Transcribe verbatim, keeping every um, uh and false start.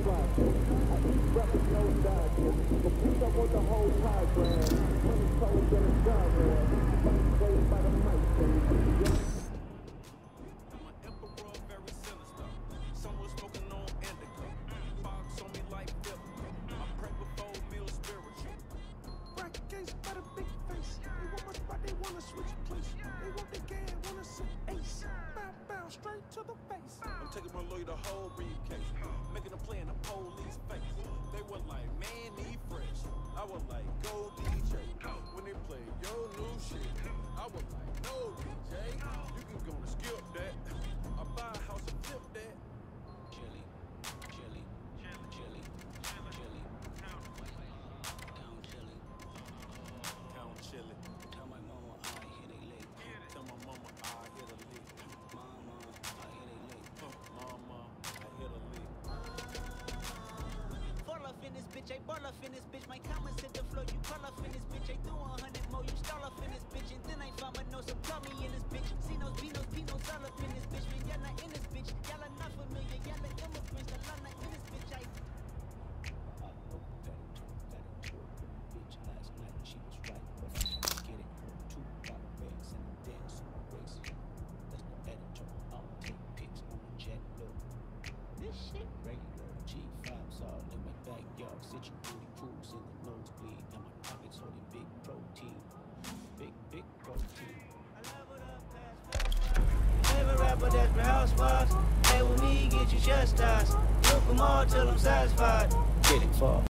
Straight to the face. I'm taking my lawyer the whole briefcase, making a play in the police face. They were like, man, he fresh. I was like, go D J. When they play your new shit, I was like, no D J, you can go and skip that. I buy a house and flip that. Chili, chili, chili, chili, chili, count chili, count chili. Tell my mama I hit a lick. Tell my mama I hit a lick. Mama, I hit a lick. Mama, I hit a lick. Fall off in this bitch, I ball off in this bitch. My comments hit the floor, you call off in this bitch. I do a hundred more, you stall off in this bitch. And then I found my nose, so call me in this bitch. See those Pinos, Pinos all up in this bitch. Man, y'all not in this bitch. Y'all are not familiar, y'all are immigrants. Y'all are not in this bitch. I bitch last night, she was right, but I had to get it. Two black bags and a dance race. That's the editor. I'll take pics on the jet low. This shit regular. G fives all in my backyard. Sit you booty pools in the nosebleed. And my pockets holding big protein. Big, big protein. I leveled up past favorite rapper that's been housewives. Play with me, get you chastised. Look them all till I'm satisfied. Get it for